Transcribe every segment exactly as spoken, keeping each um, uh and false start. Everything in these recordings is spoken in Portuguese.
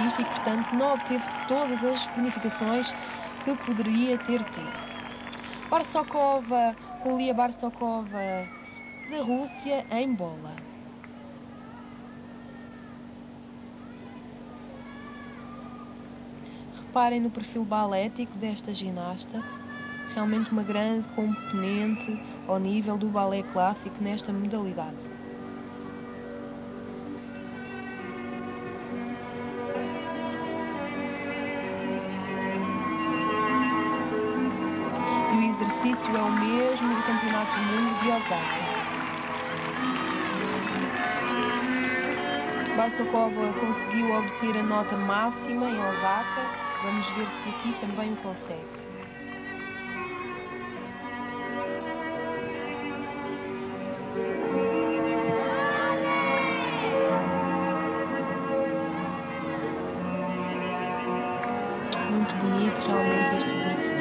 artista e, portanto, não obteve todas as bonificações que poderia ter tido. Barsokova, Yulia Barsokova, da Rússia, em bola. Reparem no perfil balético desta ginasta, realmente uma grande componente ao nível do balé clássico nesta modalidade. E o exercício é o mesmo do Campeonato do Mundo de Osaka. Barsokova conseguiu obter a nota máxima em Osaka. Vamos ver se aqui também o consegue. Muito bonito realmente este exercício.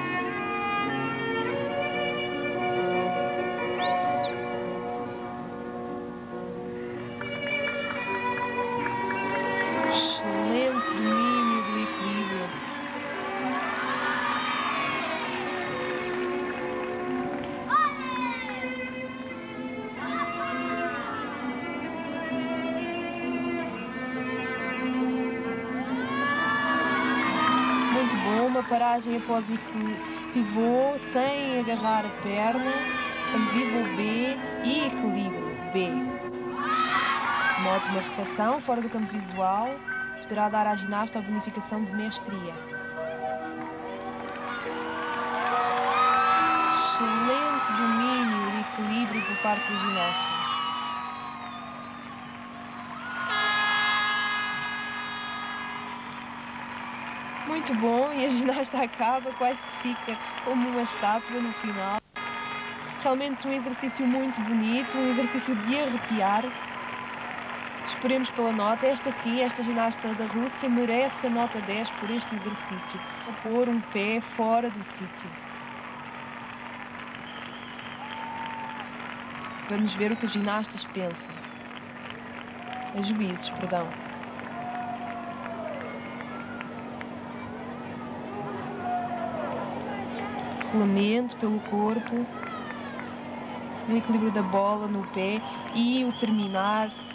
Excelente domínio do equilíbrio. Muito bom, uma paragem após pivô, sem agarrar a perna, pivô B e equilíbrio B. Uma ótima recepção fora do campo visual, poderá dar à ginasta a bonificação de mestria. Excelente domínio e equilíbrio por parte do ginasta. Muito bom, e a ginasta acaba, quase que fica como uma estátua no final. Realmente um exercício muito bonito, um exercício de arrepiar. Esperemos pela nota. Esta sim, esta ginasta da Rússia merece a nota dez por este exercício. Vou pôr um pé fora do sítio. Vamos ver o que os ginastas pensam. As juízes, perdão. Rolamento pelo corpo, o equilíbrio da bola no pé e o terminar